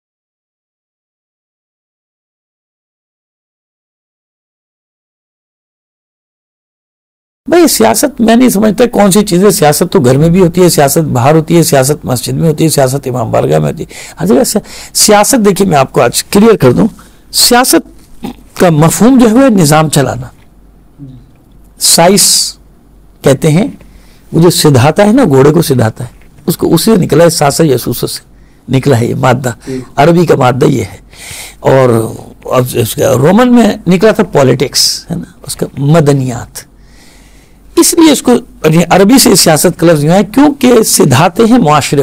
भाई सियासत मैं नहीं समझता कौन सी चीज़ है। सियासत तो घर में भी होती है, सियासत बाहर होती है, सियासत मस्जिद में होती है, सियासत इमाम बारगाह में होती है, हर जगह सियासत। देखिए मैं आपको आज क्लियर कर दूं, सियासत का मफहूम जो है निज़ाम चलाना। साइस कहते हैं, वो जो सिधाता है ना, घोड़े को सिधाता है, उसको उसी से निकला है, सासा यसूस से निकला है ये मादा, अरबी का मादा ये है। और उसका रोमन में निकला था पॉलिटिक्स, है ना, उसका मदनियात। इसलिए इसको अरबी से सियासत का लफ्ज़ है क्योंकि सिधाते हैं मुआशरे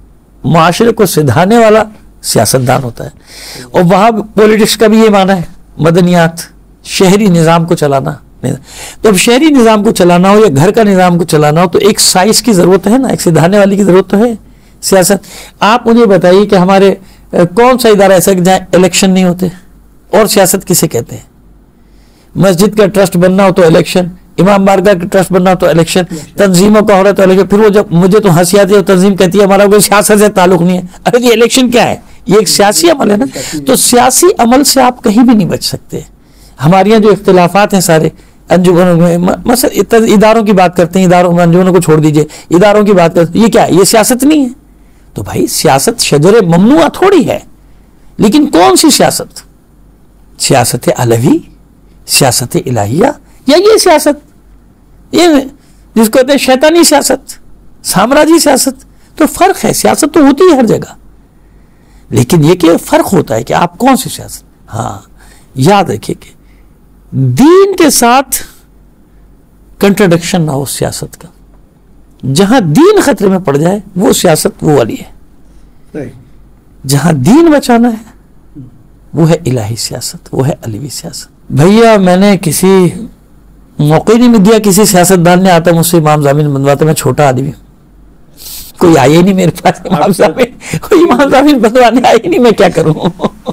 को सिधाने वाला सियासतदान होता है। और वहां पॉलिटिक्स का भी ये माना है, मदनियात, शहरी निज़ाम को चलाना। तो अब शहरी निज़ाम को चलाना हो या घर का निज़ाम को चलाना हो तो एक साइज की ज़रूरत है ना, एक सिधाने वाली की ज़रूरत तो है सियासत। आप मुझे बताइए कि हमारे कौन सा इदारा ऐसा कि जहाँ इलेक्शन नहीं होते, और सियासत किसे कहते हैं? मस्जिद का ट्रस्ट बनना हो तो इलेक्शन, इमाम बारगाह का ट्रस्ट बनना हो तो इलेक्शन, तंजीमों का हो रहा है तो इलेक्शन। फिर वो जब मुझे तो हंसी आती है, तंजीम कहती है हमारा कोई सियासत से ताल्लुक नहीं है। अरे ये इलेक्शन क्या है, ये एक सियासी अमल है ना। तो सियासी अमल से आप कहीं भी नहीं बच सकते। हमारे यहाँ जो इख्तिलाफात हैं सारे अंजुमनों में, मसलन इदारों की बात करते हैं, इदारों में अंजुमनों को छोड़ दीजिए, इदारों की बात करते हैं, ये क्या है, ये सियासत नहीं है। तो भाई सियासत शजरे ममनुआ थोड़ी है। लेकिन कौन सी सियासत? सियासत अलवी, सियासत इलाहिया, या ये सियासत, ये जिसको कहते हैं शैतानी सियासत, साम्राज्य सियासत। तो फर्क है, सियासत तो होती है हर जगह, लेकिन ये कि फर्क होता है कि आप कौन सी सियासत। हाँ याद रखिए कि दीन के साथ कंट्राडिक्शन ना हो सियासत का। जहां दीन खतरे में पड़ जाए वो सियासत वो वाली है। जहां दीन बचाना है वो है इलाही सियासत, वो है अलवी सियासत। भैया मैंने किसी मौके नहीं दिया, किसी सियासतदान ने आता मुझसे इमाम जामीन बनवाता, मैं छोटा आदमी, कोई आया ही नहीं मेरे पास इमाम जामीन, कोई इमाम जामीन बनवाने आया ही नहीं, मैं क्या करूं।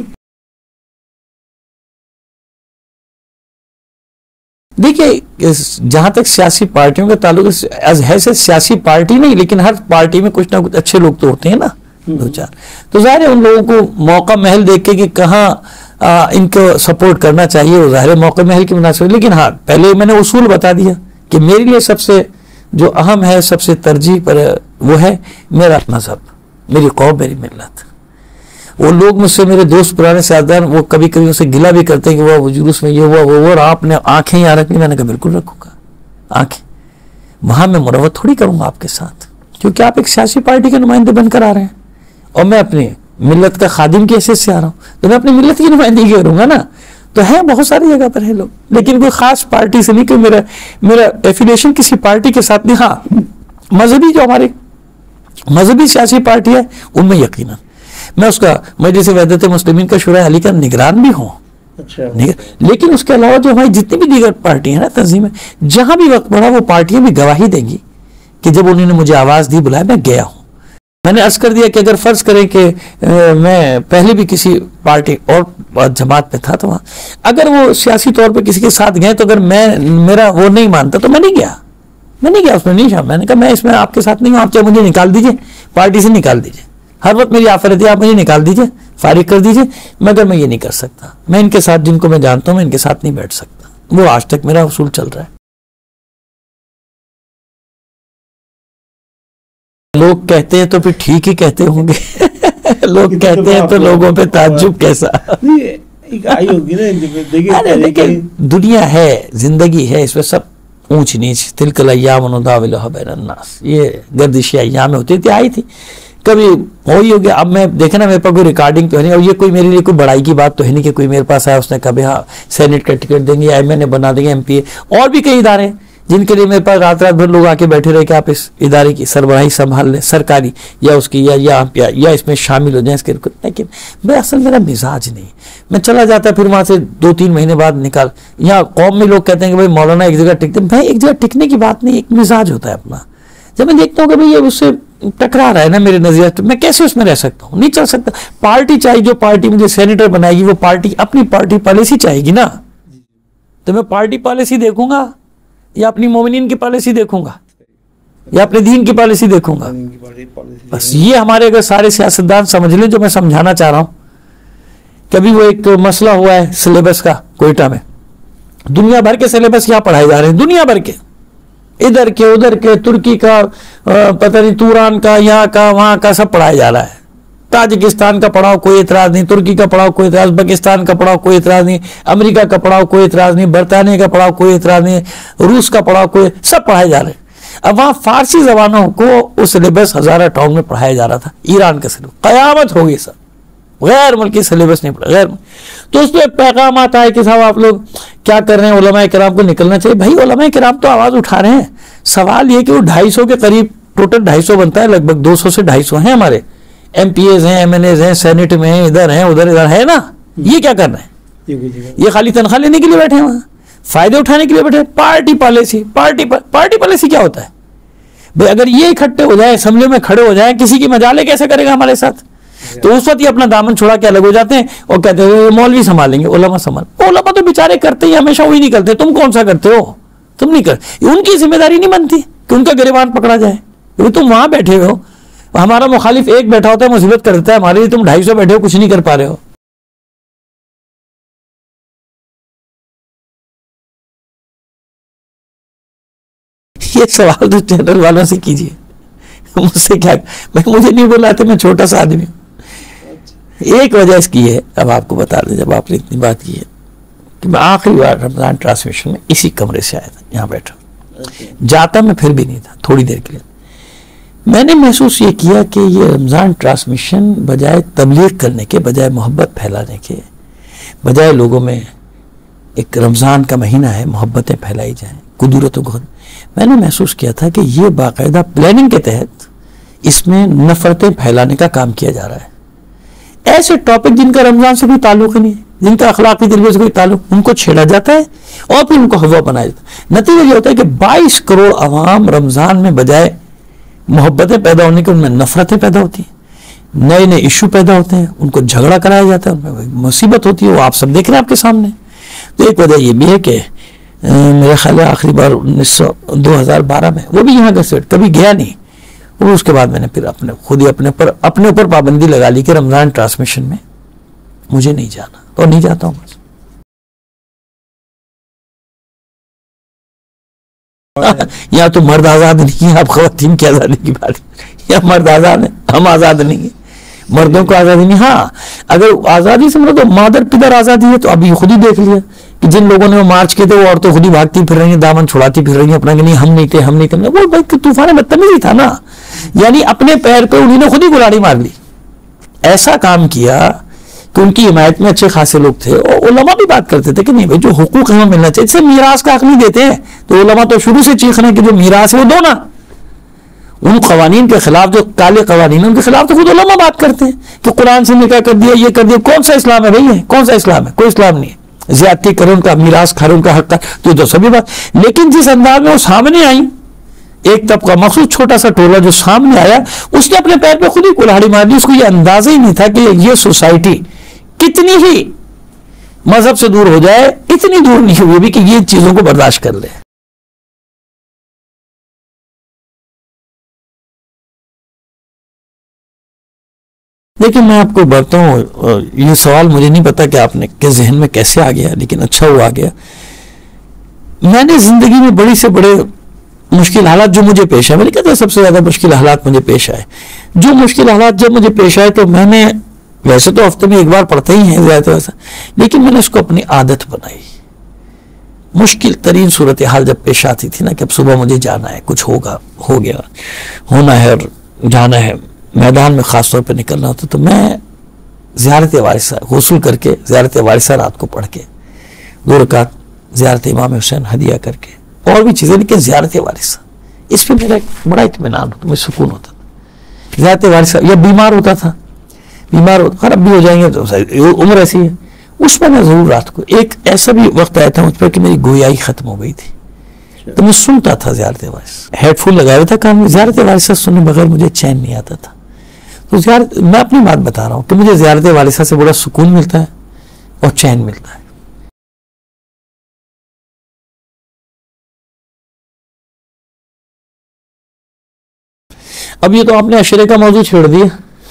देखिए जहां तक सियासी पार्टियों का ताल्लुक है, से सियासी पार्टी नहीं, लेकिन हर पार्टी में कुछ ना कुछ अच्छे लोग तो होते हैं ना, दो चार। तो जाहिर है उन लोगों को मौका महल देख के कि कहाँ इनको सपोर्ट करना चाहिए, वो जाहिर है मौका महल की मुनासिब। लेकिन हाँ पहले मैंने उसूल बता दिया कि मेरे लिए सबसे जो अहम है, सबसे तरजीह पर वो है मेरा मजहब, मेरी कौम, मेरी मिल्लत। वो लोग मुझसे, मेरे दोस्त पुराने साथदार, वो कभी कभी उसे गिला भी करते हैं कि वो जुलूस में ये हुआ वो, और आपने आंखें यहाँ रखनी। मैंने कहा बिल्कुल रखूंगा आंखें, वहां मैं मुरवत थोड़ी करूंगा आपके साथ, क्योंकि आप एक सियासी पार्टी के नुमाइंदे बनकर आ रहे हैं और मैं अपनी मिल्लत का खादिम की हैसियत से आ रहा हूँ, तो मैं अपनी मिल्लत की नुमाइंदगी करूंगा ना। तो है बहुत सारी जगह पर है लोग, लेकिन कोई खास पार्टी से नहीं, कि मेरा एफिलिएशन किसी पार्टी के साथ नहीं। हाँ मजहबी जो हमारे मजहबी सियासी पार्टी है उनमें यकीनन मैं उसका मजलिस वहदत मुस्लिमीन का शुरा अली का निगरान भी हूँ। अच्छा। लेकिन उसके अलावा जो हमारी जितनी भी दीगर पार्टी है ना, तंजीमें, जहां भी वक्त पड़ा वो पार्टियां भी गवाही देंगी कि जब उन्होंने मुझे आवाज दी, बुलाया, मैं गया हूं। मैंने अर्ज कर दिया कि अगर फर्ज करें कि मैं पहले भी किसी पार्टी और जमात में था, तो वहां अगर वो सियासी तौर पर किसी के साथ गए, तो अगर मेरा वो नहीं मानता तो मैं नहीं गया उसमें नहीं शामिल। मैंने कहा मैं इसमें आपके साथ नहीं हूं, आप चाहे मुझे निकाल दीजिए, पार्टी से निकाल दीजिए, हर वक्त मेरी आफरत है, आप मुझे निकाल दीजिए, फारिग कर दीजिए, मगर मैं ये नहीं कर सकता। मैं इनके साथ, जिनको मैं जानता हूं, मैं इनके साथ नहीं बैठ सकता। वो आज तक मेरा उसूल चल रहा है। लोग कहते हैं तो फिर ठीक ही कहते होंगे। लोग कहते हैं तो लोगों पे ताज्जुब कैसा। आई होगी ना, देखिए दुनिया है, जिंदगी है, इसमें सब ऊंच नीच, तिलकल अय्याम नुदाविलुहा बैनन्नास, ये गर्दिश अय्याम होती थी, आई थी, कभी हो ही हो गया। अब मैं देखे ना, मेरे पास कोई रिकॉर्डिंग तो है नहीं, और ये कोई मेरे लिए कोई बड़ाई की बात तो है नहीं कि कोई मेरे पास आया, उसने कहा हाँ सेनेट का टिकट देंगे, एमएनए बना देंगे, एमपीए, और भी कई इदारे जिनके लिए मेरे पास रात रात भर लोग आके बैठे रहे कि आप इस इदारे की सरबराही संभाल लें, सरकारी या उसकी या इसमें शामिल हो जाए इसके। लेकिन मैं असल मेरा मिजाज नहीं, मैं चला जाता फिर वहां से 2-3 महीने बाद निकाल। यहाँ कौम में लोग कहते हैं कि भाई मौलाना एक जगह टिकते, भाई एक जगह टिकने की बात नहीं, एक मिजाज होता है अपना। जब मैं देखता हूँ कि भाई ये उससे टकरा रहा है ना मेरे नजरिए, तो मैं कैसे उसमें रह सकता हूँ? नहीं चल सकता। पार्टी चाहिए, जो पार्टी मुझे सेनेटर बनाएगी वो पार्टी अपनी पार्टी पॉलिसी चाहेगी ना, तो मैं पार्टी पॉलिसी देखूंगा या अपनी मोमिनीन की पॉलिसी देखूंगा या अपने दीन की पॉलिसी देखूंगा? बस ये हमारे अगर सारे सियासतदान समझ लें जो मैं समझाना चाह रहा हूं। कभी वो एक मसला हुआ है सिलेबस का कोयटा में, दुनिया भर के सिलेबस यहाँ पढ़ाए जा रहे हैं, दुनिया भर के, इधर के उधर के, तुर्की का पता नहीं, तुरान का, यहाँ का वहां का, सब पढ़ाया जा रहा है। ताजिकिस्तान का पढ़ाओ कोई इतराज नहीं, तुर्की का पढ़ाओ कोई इतराज, पाकिस्तान का पढ़ाओ कोई इतराज नहीं, अमेरिका का पढ़ाओ कोई इतराज नहीं, बरतानिया का पढ़ाओ कोई इतराज नहीं, रूस का पढ़ाओ कोई, सब पढ़ाए जा रहे हैं। अब वहां फारसी जबानों को उस सिलेबस हजारा टाउन में पढ़ाया जा रहा था, ईरान का सिलेबस, कयामत हो गई सब, गैर मुल्की सिलेबस नहीं पढ़ा, गैर। तो उस पर पैगाम आता है कि साहब आप लोग क्या कर रहे हैं, उलमाए किराम को निकलना चाहिए। भाई उलमाए किराम तो आवाज उठा रहे हैं, सवाल ये कि वो 250 के करीब, टोटल 250 बनता है, लगभग 200 से 250 हैं हमारे MPAs हैं, MNAs हैं, सेनेट में हैं, इधर हैं उधर है ना। ये क्या कर रहे हैं? ये खाली तनख्वाह लेने के लिए बैठे हैं, वहां फायदे उठाने के लिए बैठे हैं। पार्टी पॉलिसी, पार्टी पॉलिसी क्या होता है भाई? अगर ये इकट्ठे हो जाए, असेंबली में खड़े हो जाए, किसी की मजाले कैसे करेगा हमारे साथ? तो उस वक्त ये अपना दामन छुड़ा के अलग हो जाते हैं और कहते हैं मौलवी संभालेंगे, उलमा संभाल। उलमा तो बेचारे करते ही हमेशा वही नहीं करते, तुम कौन सा करते हो? तुम नहीं कर, उनकी जिम्मेदारी नहीं बनती कि उनका गिरबान पकड़ा जाए। तुम वहां बैठे हो, हमारा मुखालिफ एक बैठा होता है, मुसीबत कर देता है हमारे लिए, तुम 250 बैठे हो, कुछ नहीं कर पा रहे हो। ये सवाल तो चैनल वालों से कीजिए, मुझसे क्या, मैं मुझे नहीं बोला था, मैं छोटा सा आदमी हूं। एक वजह इसकी है, अब आपको बता दें, जब आपने इतनी बात की है कि मैं आखिरी बार रमजान ट्रांसमिशन में इसी कमरे से आया था, यहाँ बैठा, जाता मैं फिर भी नहीं था, थोड़ी देर के लिए। मैंने महसूस ये किया कि ये रमज़ान ट्रांसमिशन बजाय तबलीग करने के, बजाय मोहब्बत फैलाने के, बजाय लोगों में एक रमज़ान का महीना है, मोहब्बतें फैलाई जाएं, कुदरत को, मैंने महसूस किया था कि ये बाकायदा प्लानिंग के तहत इसमें नफरतें फैलाने का काम किया जा रहा है। ऐसे टॉपिक जिनका रमज़ान से कोई ताल्लुक ही नहीं है, जिनका अखलाकी तरीके से कोई ताल्लुक, उनको छेड़ा जाता है और फिर उनको हवा बनाया जाता है। नतीजा ये होता है कि 22 करोड़ अवाम रमज़ान में बजाय मोहब्बतें पैदा होने के, उनमें नफरतें पैदा होती हैं, नए नए इशू पैदा होते हैं, उनको झगड़ा कराया जाता है, उनमें मुसीबत होती है, वो आप सब देख रहे हैं आपके सामने। तो एक वजह ये भी है कि मेरा ख्याल है आखिरी बार 2012 में, वो भी यहाँ का सेट कभी गया नहीं, और उसके बाद मैंने फिर खुद ही अपने ऊपर पाबंदी लगा ली कि रमज़ान ट्रांसमिशन में मुझे नहीं जाना, तो नहीं जाता हूँ। यहाँ तो मर्द आजाद नहीं है, आप खवातीन की आजादी की बात, यहाँ मर्द आजाद है, हम आजाद नहीं है, मर्दों को आजादी नहीं। हाँ, अगर आजादी से मतलब तो मादर पिदर आजादी है, तो अभी खुद ही देख लिया कि जिन लोगों ने वो मार्च किए थे, वो औरतें खुद ही भागती फिर रही हैं, दामन छुड़ाती फिर रही हैं अपना, कि नहीं हम नहीं थे, हम नहीं थे। वो भाई तूफान बदतमीजी था ना, यानी अपने पैर पे उन्होंने खुद ही गुलाड़ी मार ली। ऐसा काम किया कि उनकी हिमायत में अच्छे खासे लोग थे, और उलमा भी बात करते थे कि नहीं भाई जो हुकूक है वो मिलना चाहिए, इससे मीरास का हक नहीं देते हैं, तो उलमा तो शुरू से चीख रहे हैं कि जो मीरास है वो दो ना। उन कवानीन के खिलाफ, जो काले कवानीन, उनके खिलाफ तो खुद उलमा बात करते हैं कि कुरान से निकाह कर दिया, ये कर दिया। कौन सा इस्लाम है भाई? है कौन सा इस्लाम है? कोई इस्लाम नहीं है। ज्यादती करो, उनका मीरास खारो, उनका हक का, तो सभी बात। लेकिन जिस अंदाज में वो सामने आई, एक तबका मखसूस छोटा सा टोला जो सामने आया, उसने अपने पैर पे खुद ही कुल्हाड़ी मार दी। उसको ये अंदाजा ही नहीं था कि ये सोसाइटी कितनी ही मजहब से दूर हो जाए, इतनी दूर नहीं हुई भी कि ये चीजों को बर्दाश्त कर ले। लेकिन मैं आपको बताता हूं, ये सवाल मुझे नहीं पता कि आपने के जहन में कैसे आ गया, लेकिन अच्छा हुआ आ गया। मैंने जिंदगी में बड़ी से बड़े मुश्किल हालात जो मुझे पेश आए, मैंने कहता सबसे ज्यादा मुश्किल हालात मुझे पेश आए, जो मुश्किल हालात जब मुझे पेश आए, तो मैंने, वैसे तो हफ्ते में एक बार पढ़ते ही हैं ज्यादा वैसा, लेकिन मैंने उसको अपनी आदत बनाई। मुश्किल तरीन सूरत हाल जब पेश आती थी ना, कि अब सुबह मुझे जाना है, कुछ होगा, हो गया, होना है और जाना है, मैदान में खास तौर पर निकलना होता, तो मैं ज़ियारत वारिसा गौसूल करके, ज़ियारत वारिसा रात को पढ़ के, 2 रकात ज़ियारत इमाम हुसैन हदिया करके, और भी चीजें, लेकिन ज़ियारत वारिसा इस पर मेरा बड़ा इत्मीनान होता, मुझे सुकून होता था। ज़ियारत वारिसा, या बीमार होता था, खैर अब भी हो जाएंगे तो उम्र ऐसी है, उसमें मैं जरूर रात को एक ऐसा भी वक्त आया था मुझ पर कि मेरी गोयाई खत्म हो गई थी, तो मैं सुनता था ज़ियारत वारिसा, हेडफोन लगाया हुआ था कान में, ज़ियारत वारिसा सुनने बगैर मुझे चैन नहीं आता था। तो मैं अपनी बात बता रहा हूँ कि मुझे ज़ियारत वारिसा से बड़ा सुकून मिलता है और चैन मिलता है। अब ये तो आपने अशरे का मौजूद छेड़ दिया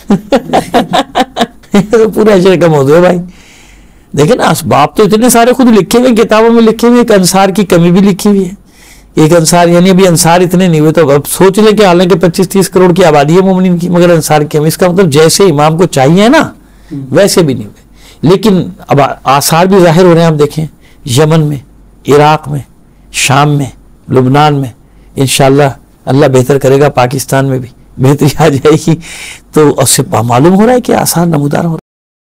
तो पूरा अशरे का मौजूद है भाई। देखिए ना, असबाब तो इतने सारे खुद लिखे हुए, किताबों में लिखे हुए, एक अंसार की कमी भी लिखी हुई है। एक अंसार, यानी अभी अंसार इतने नहीं हुए, तो अब सोच ले कि हालांकि 25-30 करोड़ की आबादी है मोमिनीन की, मगर अंसार की कमी, इसका मतलब जैसे इमाम को चाहिए ना वैसे भी नहीं हुए। लेकिन अब आसार भी जाहिर हो रहे हैं। आप देखें यमन में, इराक में, शाम में, लुबनान में, इंशाअल्लाह अल्लाह बेहतर करेगा, पाकिस्तान में भी बेहतरी आ जाएगी। तो उससे मालूम हो रहा है कि आसार नमूदार हो रहा है।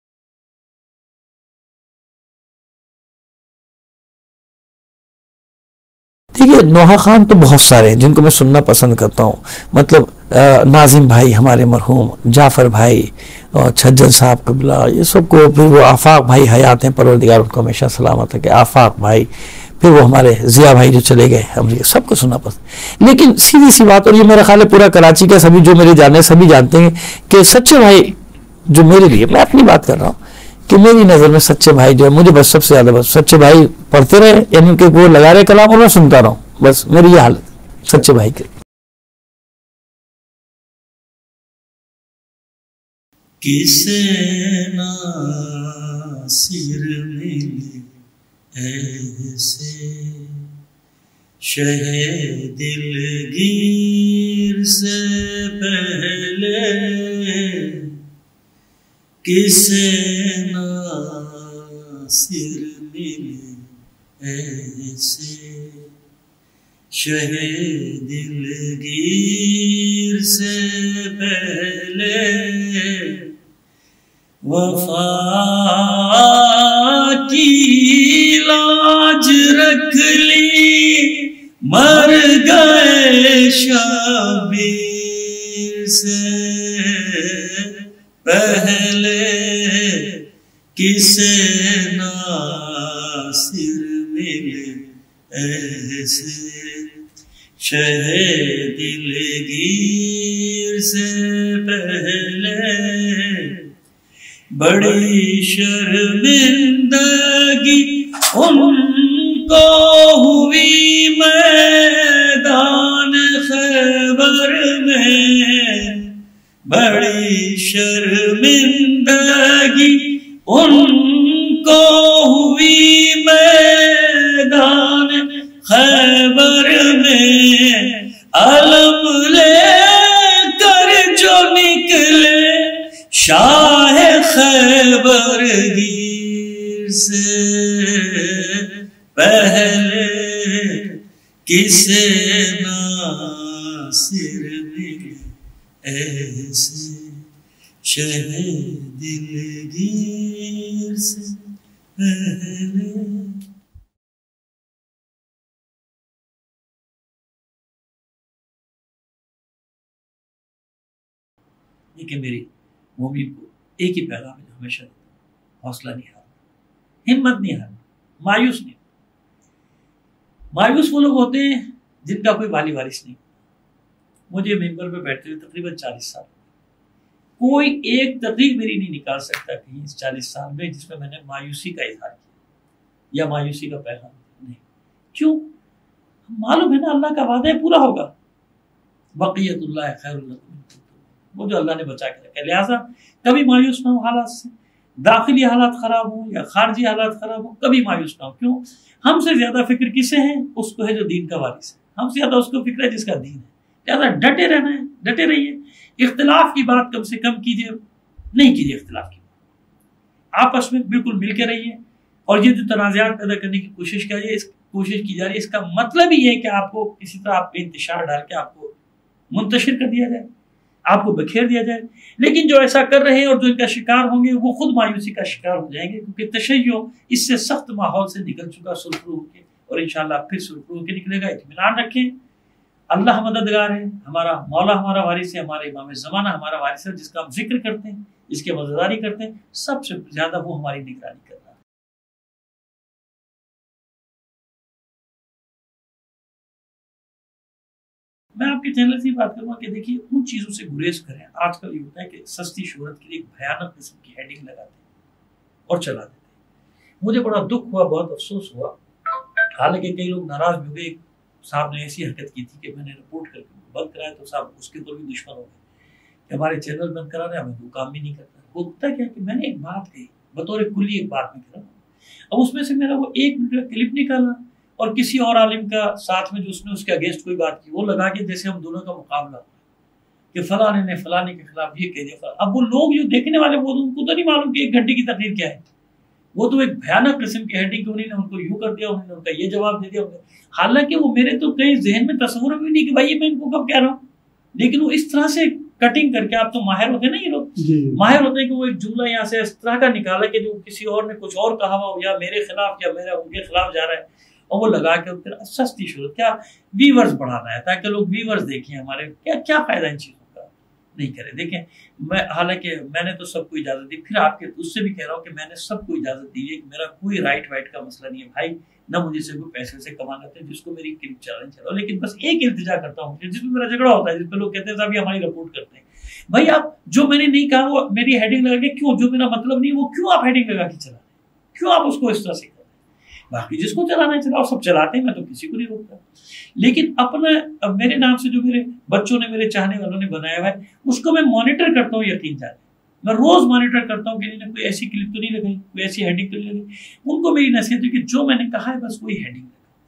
देखिए नोहा खान तो बहुत सारे हैं जिनको मैं सुनना पसंद करता हूँ, मतलब नाजिम भाई हमारे मरहूम, जाफर भाई और छज्जन साहब कबला, ये सबको, फिर वो आफाक भाई हयात हैं, परवरदिगार उनको हमेशा सलामत है, कि आफाक भाई, फिर वो हमारे जिया भाई जो चले गए अमरीका, सबको सुनना पसंद। लेकिन सीधी सी बात, और ये मेरा ख्याल है पूरा कराची का सभी जो मेरे जाने सभी जानते हैं कि सच्चे भाई जो मेरे लिए, मैं अपनी बात कर रहा हूँ कि मेरी नज़र में सच्चे भाई जो है, मुझे बस सबसे ज़्यादा बस सच्चे भाई पढ़ते रहे, यानी उनके वो लगा रहे कलाम और मैं सुनता रहा हूँ, बस मेरी ये हालत सच्चे भाई के। किसे नासिर मिले ऐसे शहे दिलगीर से पहले, किसे नासिर मिले ऐसे शहे दिलगीर से पहले, वफा की लाज रख ली मर गए शबीर से पहले, किसे नासिर मिले ऐसे शहे दिलगीर से पहले, बड़ी शर्मिंदगी उनको हुई मैदान खैबर में, बड़ी शर्मिंदगी उनको हुई मैदान खैबर में, अलम ले कर जो निकले शाह खैबर गिर से पहले, किसे नासिर मिले ऐसे शहे दिलगीर से पहले। लेकिन मेरी मोमिन को एक ही पैगाम है हमेशा, हौसला नहीं हारना, हिम्मत नहीं हारना, मायूस नहीं। मायूस वो लोग होते हैं जिनका कोई वाली वारिस नहीं। मुझे मेंबर पे बैठते हुए तकरीबन 40 साल, कोई एक तकरीर मेरी नहीं निकाल सकता कहीं इस 40 साल में जिसमें मैंने मायूसी का इजहार किया या मायूसी का पैगाम नहीं। क्यों? मालूम है ना अल्लाह का वादा है पूरा होगा, बक़ियतुल्लाह खैरुल लकुम, वो जो अल्लाह ने बचा के रखा है। लिहाजा कभी मायूस ना हो हालात से, दाखिली हालात खराब हो या खारजी हालात खराब हो, कभी मायूस ना हो। क्यों? हमसे ज्यादा फिक्र किसे है? उसको है जो दीन का वारिस है। हमसे ज्यादा उसको फिक्र है जिसका दीन है। लिहाजा डटे रहना है, डटे रहिए। इख्तिलाफ की बात कम से कम कीजिए, नहीं कीजिए इख्तिलाफ की, आपस में बिल्कुल मिल के रहिए। और ये जो तनाज़ात पैदा करने की कोशिश की जा रही है, इसका मतलब ही है कि आपको किसी तरह आप पे इंतशार डाल के आपको मुंतशिर कर दिया जाए, आपको बखेर दिया जाए। लेकिन जो ऐसा कर रहे हैं और जो इनका शिकार होंगे वो खुद मायूसी का शिकार हो जाएंगे, क्योंकि तशय्यो इससे सख्त माहौल से निकल चुका सुरखरू होकर और इंशाल्लाह फिर सुरखरू के निकलेगा। इत्मीनान रखें, अल्लाह मददगार है, हमारा मौला हमारा वारिस है, हमारे इमाम ज़माना हमारा वारिस है, जिसका हम जिक्र करते हैं, जिसकी मददगारी करते हैं, सबसे ज्यादा वो हमारी निगरानी कर रहा है। मैं आपके चैनल से बात करूंगा कि देखिए उन चीजों से गुरेज करें। आजकल ये होता है कि सस्ती शोहरत के लिए एक भयानक किस्म की हेडिंग लगाते हैं और चला देते हैं। मुझे बड़ा दुख हुआ, बहुत अफसोस हुआ, हालांकि कई लोग नाराज भी हुए। साहब ने ऐसी हरकत की थी कि मैंने रिपोर्ट करके बंद कराया, तो साहब उसके ऊपर भी दुश्मन हो गए कि हमारे चैनल बंद करा रहे, हमें वो काम भी नहीं करता। होता क्या कि मैंने एक बात कही, बतौर कुल्ली एक बात मैं कह रहा हूँ, अब उसमें से मेरा वो 1 मिनट का क्लिप निकाला और किसी और आलिम का साथ में जो उसने उसके अगेंस्ट कोई बात की वो लगा के जैसे हम दोनों का मुकाबला हुआ कि फलाने ने फलाने के खिलाफ ये कह दिया। अब वो लोग जो देखने वाले वो उनको तो नहीं मालूम कि 1 घंटे की तकरीर क्या है, वो तो एक भयानक किस्म की हेडिंग की उन्होंने उनको यूं कर दिया, उन्होंने उनका ये जवाब दे दिया। हालांकि वो मेरे तो कहीं जहन में तस्वुर भी नहीं कि भाई मैं इनको कब कह रहा हूँ, लेकिन वो इस तरह से कटिंग करके, आप तो माहिर होते हैं ना, ये लोग माहिर होते हैं कि वो एक जुमला यहाँ से इस तरह का निकाला कि जो किसी और ने कुछ और कहा हो या मेरे खिलाफ या मेरा उनके खिलाफ जा रहा है, और वो लगा के फिर सस्ती शोहरत, क्या व्यूअर्स बढ़ाना है ताकि लोग व्यूअर्स देखें हमारे, क्या फायदा इन चीजों का, नहीं करें। देखें मैं, हालांकि मैंने तो सबको इजाजत दी, फिर आपके उससे भी कह रहा हूँ कि मैंने सबको इजाजत दी है, मेरा कोई राइट वाइट का मसला नहीं है भाई, ना मुझे से कोई पैसे से कमाना था, जिसको मेरी क्लिप चलाओ, लेकिन बस एक इल्तिजा करता हूँ जिसमें मेरा झगड़ा होता है, जिसपे लोग कहते हैं साहब ये हमारी रिपोर्ट करते हैं। भाई आप जो मैंने नहीं कहा वो मेरी हेडिंग लगा के क्यों, जो मेरा मतलब नहीं वो क्यों आप हेडिंग लगा के चला रहे, क्यों आप उसको इस तरह से कर रहे हैं। बाकी जिसको चलाना है चलाओ, सब चलाते हैं, मैं तो किसी को नहीं रोकता, लेकिन अपना मेरे नाम से जो मेरे बच्चों ने, मेरे चाहने वालों ने बनाया हुआ है, उसको मैं मॉनिटर करता हूँ। यकीन जाने मैं रोज मॉनिटर करता हूँ कि इन्होंने कोई ऐसी क्लिप तो नहीं लगाई, कोई ऐसी हेडिंग तो नहीं लगाई। उनको मेरी नसीहत है कि जो मैंने कहा है बस वही हेडिंग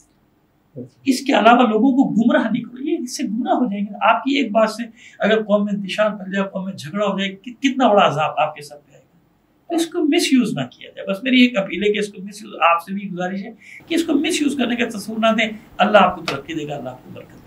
लगा, इसके अलावा लोगों को गुमराह नहीं करो, ये इससे गुमराह हो जाएंगे। आपकी एक बात से अगर कौम में इंतशार फैल जाए, कौम में झगड़ा हो जाए, कितना बड़ा अजाब आपके सर पे आएगा। तो इसको मिस यूज ना किया जाए, बस मेरी एक अपील है कि इसको मिस यूज, आपसे भी गुजारिश है कि इसको मिस यूज करने का तस्वुर ना दें। अल्लाह आपको तरक्की देगा, अल्लाह आपको बरकत